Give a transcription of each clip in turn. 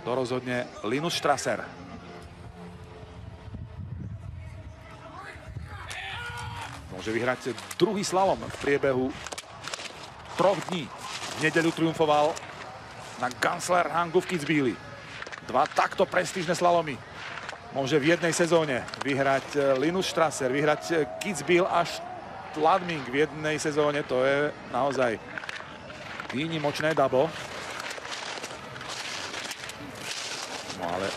To rozhodne Linus Strasser. Môže vyhrať druhý slalom v priebehu 3 dní. V nedeľu triumfoval na Gansler-Hangu v Kitzbüheli. 2 takto prestížne slalomy. Môže v jednej sezóne vyhrať Linus Strasser, vyhrať Kitzbühel až Schladming v jednej sezóne. To je naozaj výnimočné dabo. No ale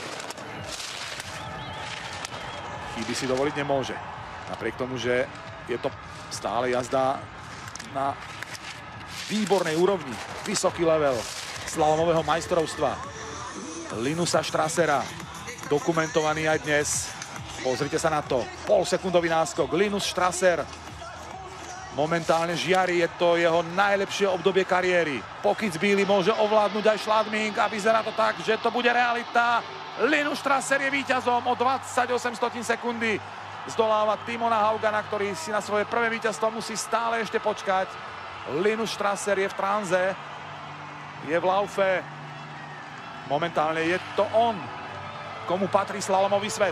chyby si dovoliť nemôže. Napriek tomu, že je to stále jazda na výbornej úrovni. Vysoký level slalomového majstrovstva Linusa Strassera. Dokumentovaný aj dnes. Pozrite sa na to. Polsekundový náskok. Linus Strasser momentálne žiari. Je to jeho najlepšie obdobie kariéry. Po Kitzbüheli môže ovládnuť aj Schladming a vyzerá to tak, že to bude realita. Linus Strasser je víťazom o 28 sekundy. Zdoláva Timona Haugana, ktorý si na svoje prvé víťazstvo musí stále ešte počkať. Linus Strasser je v tranze. Je v laufe. Momentálne je to on, komu patrí slalomový svet.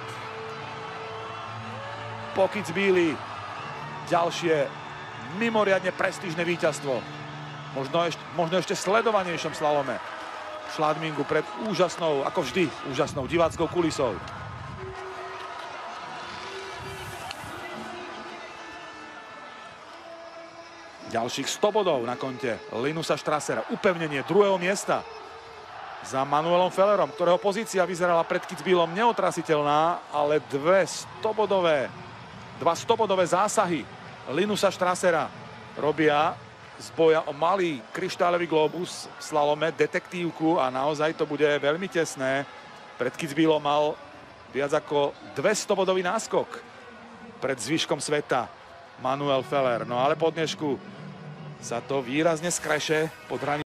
Po Kitzbüheli ďalšie mimoriadne prestížne víťazstvo. Možno ešte sledovanejšom slalome. V Schladmingu pred úžasnou, ako vždy, úžasnou diváckou kulisou. Ďalších 100 bodov na konte Linusa Strassera. Upevnenie 2. miesta za Manuelom Fellerom, ktorého pozícia vyzerala pred Kitzbühelom neotrasiteľná, ale 2 100-bodové zásahy Linusa Strassera robia z boja o malý kryštáľový globus v slalome detektívku a naozaj to bude veľmi tesné. Pred Kitzbühelom mal viac ako 200-bodový náskok pred zvyškom sveta Manuel Feller. No ale po dnešku sa to výrazne skreše pod hranicou